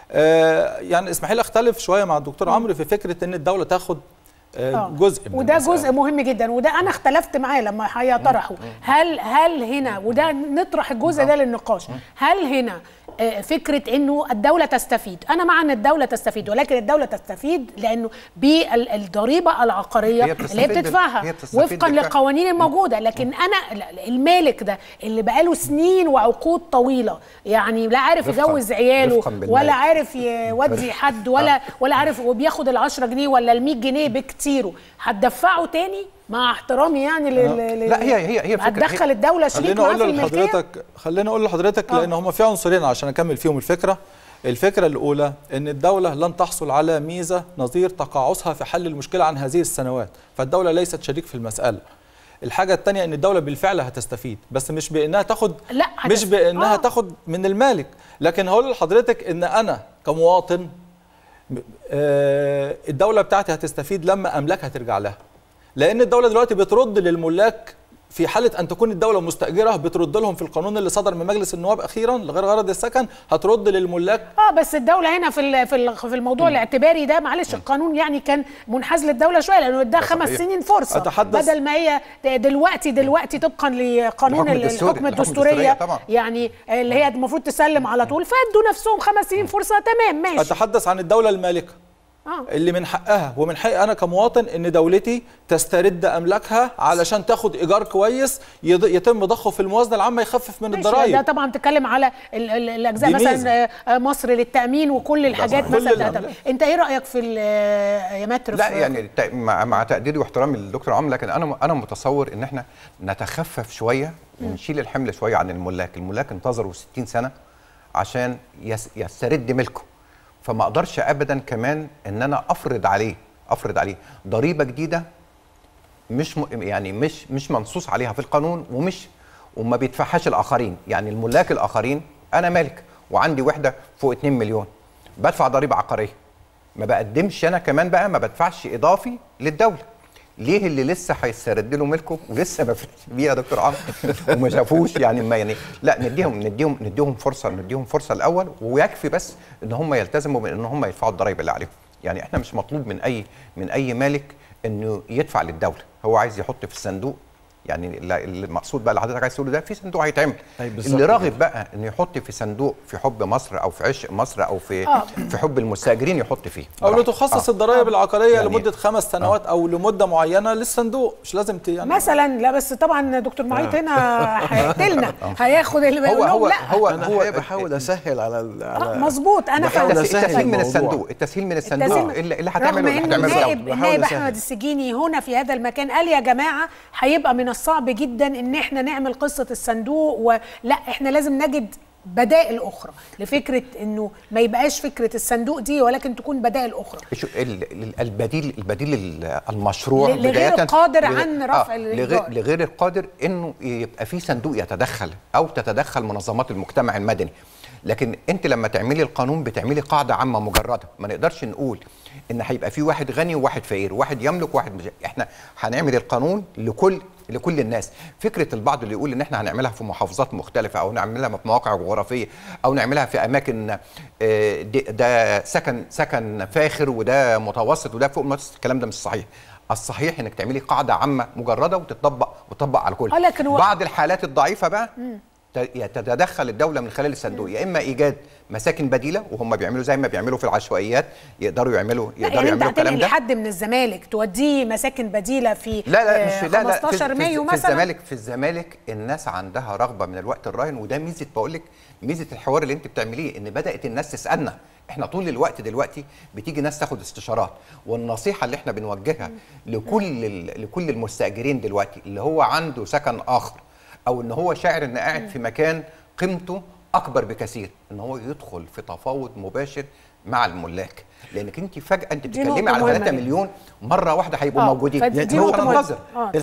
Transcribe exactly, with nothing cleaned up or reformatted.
آه يعني اسمحي لي اختلف شويه مع الدكتور عمرو في فكره ان الدوله تاخد آه جزء من وده المسألة. جزء مهم جدا، وده انا اختلفت معاه لما هيطرحوا. هل هل هنا، وده نطرح الجزء ده للنقاش، هل هنا فكره انه الدوله تستفيد؟ انا مع ان الدوله تستفيد، ولكن الدوله تستفيد لانه بالضريبه العقاريه اللي هي بتدفعها وفقا للقوانين الموجوده. لكن انا المالك ده اللي بقاله سنين وعقود طويله، يعني لا عارف يجوز عياله ولا عارف يودي حد ولا ولا عارف، وبياخد ال عشرة جنيه ولا ال مية جنيه بكتيره، هتدفعه تاني؟ مع احترامي يعني لل لا هي هي هي فكره هتدخل الدوله شريك معاه في الملكيه. لحضرتك خليني اقول لحضرتك لان هم في عنصرين عشان اكمل فيهم الفكره. الفكره الاولى ان الدوله لن تحصل على ميزه نظير تقاعسها في حل المشكله عن هذه السنوات، فالدوله ليست شريك في المساله. الحاجه الثانيه ان الدوله بالفعل هتستفيد، بس مش بانها تاخد لا مش بانها آه. تاخد من المالك. لكن هقول لحضرتك ان انا كمواطن الدوله بتاعتي هتستفيد لما املاكها ترجع لها، لأن الدولة دلوقتي بترد للملاك في حالة أن تكون الدولة مستأجرة، بترد لهم في القانون اللي صدر من مجلس النواب أخيرا لغير غرض السكن، هترد للملاك. اه بس الدولة هنا في في في الموضوع م. الاعتباري ده، معلش القانون يعني كان منحاز للدولة شوية، لأنه اداها خمس سنين فرصة أتحدث بدل ما هي دلوقتي دلوقتي طبقا لقانون الحكم الدستورية يعني اللي هي المفروض تسلم على طول، فادوا نفسهم خمس سنين فرصة. تمام ماشي. أتحدث عن الدولة المالكة آه. اللي من حقها ومن حقي انا كمواطن ان دولتي تسترد املاكها علشان تاخد ايجار كويس يتم ضخه في الموازنه العامه يخفف من الضرائب. ده طبعا بتتكلم على الاجزاء مثلا مصر للتامين وكل الحاجات مثلا. انت ايه رايك في يا متر؟ لا يعني مع, مع تقديري واحترامي للدكتور عمرو، لكن انا انا متصور ان احنا نتخفف شويه ونشيل الحمل شويه عن الملاك. الملاك انتظروا ستين سنه عشان يسترد ملكه، فما اقدرش ابدا كمان ان انا افرض عليه افرض عليه ضريبه جديده مش م... يعني مش مش منصوص عليها في القانون، ومش وما بيدفعهاش الاخرين. يعني الملاك الاخرين، انا مالك وعندي وحده فوق اتنين مليون بدفع ضريبه عقاريه، ما بقدمش انا كمان بقى ما بدفعش اضافي للدوله. ليه اللي لسه هيسترد له ملكه ولسه ما فيش بيه يا دكتور عمرو وما شافوش يعني ما يعني لا نديهم نديهم نديهم فرصه نديهم فرصه الاول، ويكفي بس ان هم يلتزموا بان هم يدفعوا الضرايب اللي عليهم. يعني احنا مش مطلوب من اي من اي مالك انه يدفع للدوله، هو عايز يحط في الصندوق. يعني المقصود بقى اللي حضرتك عايز تقوله ده، في صندوق هيتعمل. اللي راغب بقى انه يحط في صندوق في حب مصر او في عشق مصر او في آه. في حب المستاجرين يحط فيه، او لتخصص آه. الضرائب العقاريه يعني لمده خمس سنوات آه. او لمده معينه للصندوق، مش لازم يعني مثلا. لا بس طبعا دكتور معيط هنا هيقتلنا، هياخد اللي هو هو لا. هو انا هو بحاول اسهل على على مظبوط. انا بحاول التسهيل من الصندوق التسهيل من الصندوق اللي هتعمله اللي هتعمله النائب النائب احمد السجيني هنا في هذا المكان قال يا جماعه هيبقى من الصعب جدا ان احنا نعمل قصه الصندوق، ولا احنا لازم نجد بدائل اخرى لفكره انه ما يبقاش فكره الصندوق دي، ولكن تكون بدائل اخرى. البديل البديل المشروع لغير القادر عن رفع آه لغير, لغير القادر انه يبقى في صندوق يتدخل او تتدخل منظمات المجتمع المدني. لكن انت لما تعملي القانون بتعملي قاعده عامه مجرده، ما نقدرش نقول ان هيبقى في واحد غني وواحد فقير، واحد يملك وواحد مش. احنا هنعمل القانون لكل لكل الناس. فكره البعض اللي يقول ان احنا هنعملها في محافظات مختلفه او نعملها في مواقع جغرافيه او نعملها في اماكن ده سكن سكن فاخر وده متوسط وده فوق المتوسط، الكلام ده مش صحيح. الصحيح انك تعملي قاعده عامه مجرده وتطبق وتطبق على الكل. بعض الحالات الضعيفه بقى مم. تتدخل الدوله من خلال الصندوق، يا اما ايجاد مساكن بديله، وهم بيعملوا زي ما بيعملوا في العشوائيات، يقدروا يعملوا يقدروا يعني يعملوا الكلام ده. حد من الزمالك توديه مساكن بديله في لا لا مش لا لا خمستاشر مايو في مثلا. في الزمالك في الزمالك الناس عندها رغبه من الوقت الراهن، وده ميزه بقول لك ميزه الحوار اللي انت بتعمليه، ان بدات الناس تسالنا. احنا طول الوقت دلوقتي بتيجي ناس تاخد استشارات، والنصيحه اللي احنا بنوجهها لكل لكل المستاجرين دلوقتي اللي هو عنده سكن اخر او ان هو شاعر ان قاعد في مكان قيمته اكبر بكثير، ان هو يدخل في تفاوض مباشر مع الملاك. لانك انت فجاه انت بتتكلمي على ثلاثة مليون مره واحده هيبقوا موجودين، يعني هو